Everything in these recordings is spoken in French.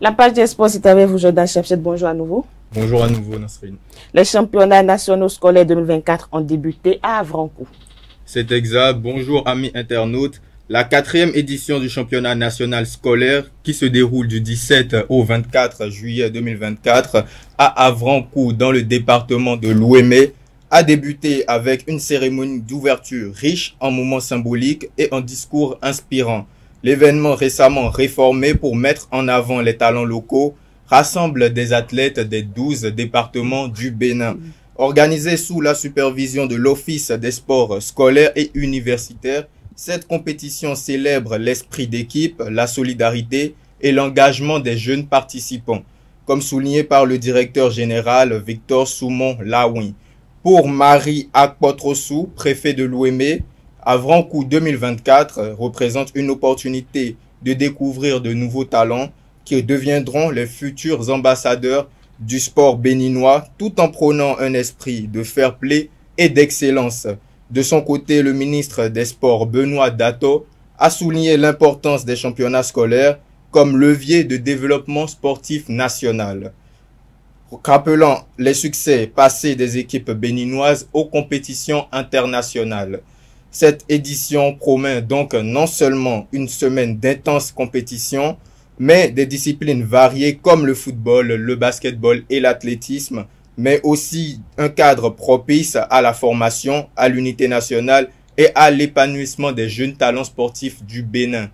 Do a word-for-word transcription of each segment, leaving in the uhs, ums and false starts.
La page des sports, c'est avec vous, Jordan Chepchet. Bonjour à nouveau. Bonjour à nouveau, Nasrine. Les championnats nationaux scolaires deux mille vingt-quatre ont débuté à Avrancourt. C'est exact. Bonjour, amis internautes. La quatrième édition du championnat national scolaire qui se déroule du dix-sept au vingt-quatre juillet deux mille vingt-quatre à Avrancourt dans le département de l'Ouémé a débuté avec une cérémonie d'ouverture riche en moments symboliques et en discours inspirants. L'événement récemment réformé pour mettre en avant les talents locaux rassemble des athlètes des douze départements du Bénin. Organisé sous la supervision de l'Office des sports scolaires et universitaires, cette compétition célèbre l'esprit d'équipe, la solidarité et l'engagement des jeunes participants, comme souligné par le directeur général Victor Soumon Laoui. Pour Marie Akpotrossou, préfet de l'Ouémé, Avrancourt deux mille vingt-quatre représente une opportunité de découvrir de nouveaux talents qui deviendront les futurs ambassadeurs du sport béninois tout en prônant un esprit de fair play et d'excellence. De son côté, le ministre des Sports Benoît Dato a souligné l'importance des championnats scolaires comme levier de développement sportif national, rappelant les succès passés des équipes béninoises aux compétitions internationales. Cette édition promet donc non seulement une semaine d'intenses compétitions, mais des disciplines variées comme le football, le basketball et l'athlétisme, mais aussi un cadre propice à la formation, à l'unité nationale et à l'épanouissement des jeunes talents sportifs du Bénin.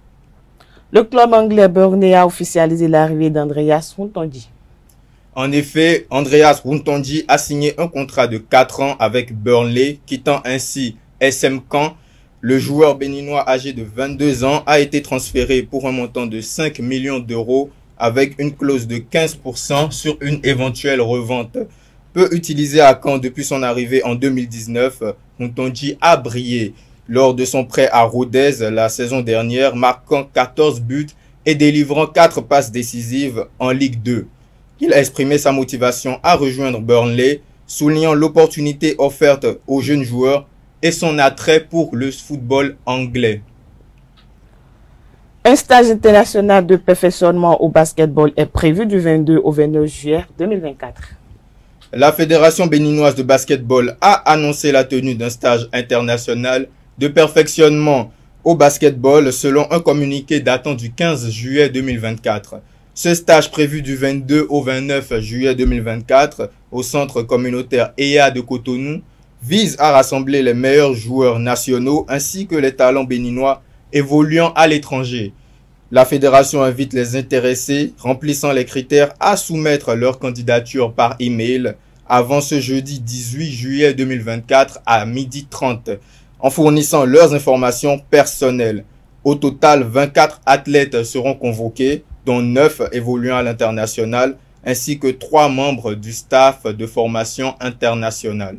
Le club anglais Burnley a officialisé l'arrivée d'Andreas Runtondi. En effet, Andreas Runtondi a signé un contrat de quatre ans avec Burnley, quittant ainsi S M Caen. Le joueur béninois âgé de vingt-deux ans a été transféré pour un montant de cinq millions d'euros avec une clause de quinze pour cent sur une éventuelle revente. Peu utilisé à Caen depuis son arrivée en deux mille dix-neuf, Runtondi a brillé lors de son prêt à Rodez la saison dernière, marquant quatorze buts et délivrant quatre passes décisives en Ligue deux. Il a exprimé sa motivation à rejoindre Burnley, soulignant l'opportunité offerte aux jeunes joueurs et son attrait pour le football anglais. Un stage international de perfectionnement au basketball est prévu du vingt-deux au vingt-neuf juillet deux mille vingt-quatre. La Fédération béninoise de basketball a annoncé la tenue d'un stage international de perfectionnement au basketball selon un communiqué datant du quinze juillet deux mille vingt-quatre. Ce stage prévu du vingt-deux au vingt-neuf juillet deux mille vingt-quatre au centre communautaire E A de Cotonou vise à rassembler les meilleurs joueurs nationaux ainsi que les talents béninois évoluant à l'étranger. La fédération invite les intéressés remplissant les critères à soumettre leur candidature par email avant ce jeudi dix-huit juillet deux mille vingt-quatre à midi trente en fournissant leurs informations personnelles. Au total, vingt-quatre athlètes seront convoqués, dont neuf évoluant à l'international ainsi que trois membres du staff de formation internationale.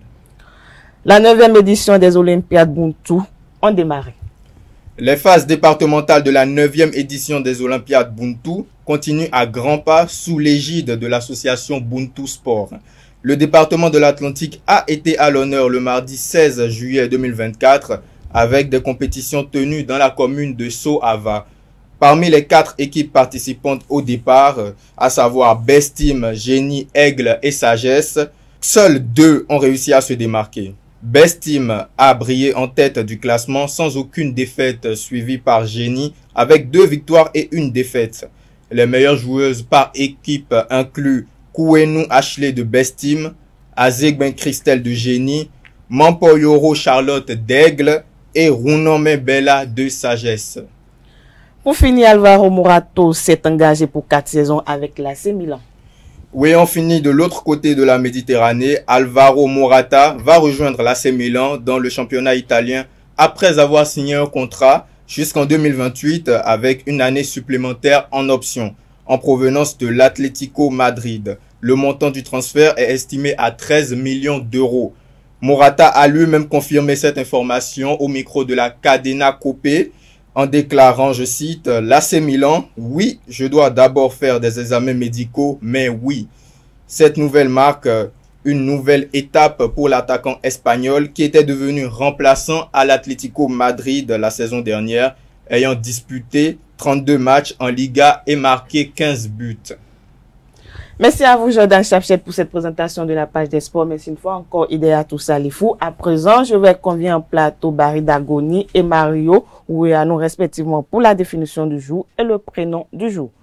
La neuvième édition des Olympiades Buntu ont démarré. Les phases départementales de la neuvième édition des Olympiades Buntu continuent à grands pas sous l'égide de l'association Buntu Sport. Le département de l'Atlantique a été à l'honneur le mardi seize juillet deux mille vingt-quatre avec des compétitions tenues dans la commune de Sohava. Parmi les quatre équipes participantes au départ, à savoir Best Team, Génie, Aigle et Sagesse, seules deux ont réussi à se démarquer. Best Team a brillé en tête du classement sans aucune défaite, suivi par Génie avec deux victoires et une défaite. Les meilleures joueuses par équipe incluent Kouenou Ashley de Best Team, Azegben Christelle de Génie, Mampoyoro Charlotte d'Aigle et Runome Bella de Sagesse. Pour finir, Alvaro Morato s'est engagé pour quatre saisons avec l'A C Milan. Oui, on finit de l'autre côté de la Méditerranée. Alvaro Morata va rejoindre l'A C Milan dans le championnat italien après avoir signé un contrat jusqu'en deux mille vingt-huit avec une année supplémentaire en option en provenance de l'Atlético Madrid. Le montant du transfert est estimé à treize millions d'euros. Morata a lui-même confirmé cette information au micro de la Cadena Copé en déclarant, je cite, « l'A C Milan, oui, je dois d'abord faire des examens médicaux, mais oui. » Cette nouvelle marque une nouvelle étape pour l'attaquant espagnol qui était devenu remplaçant à l'Atlético Madrid la saison dernière, ayant disputé trente-deux matchs en Liga et marqué quinze buts. Merci à vous, Jordan Chapchet, pour cette présentation de la page des sports. Merci une fois encore, Idéa Toussalifou. À présent, je vais convier en plateau Barry Dagoni et Mario, où nous respectivement pour la définition du jour et le prénom du jour.